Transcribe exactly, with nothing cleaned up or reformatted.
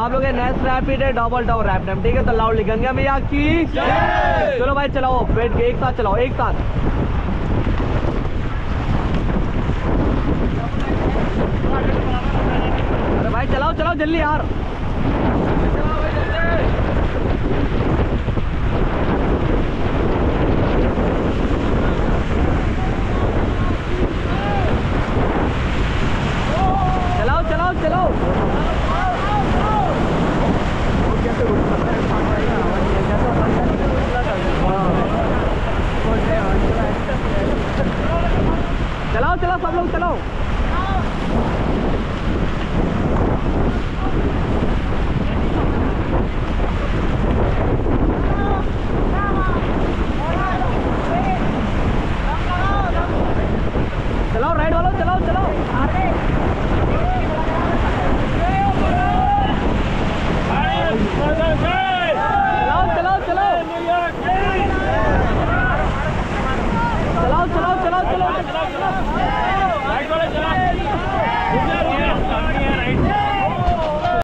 आप लोग next rapid है डबल डबल रैप टाइम, ठीक है। तो लाउडली गंगा मैया की जय। चलो भाई चलाओ, बैठ के एक साथ चलाओ, एक साथ। अरे भाई चलाओ चलाओ जल्दी यार।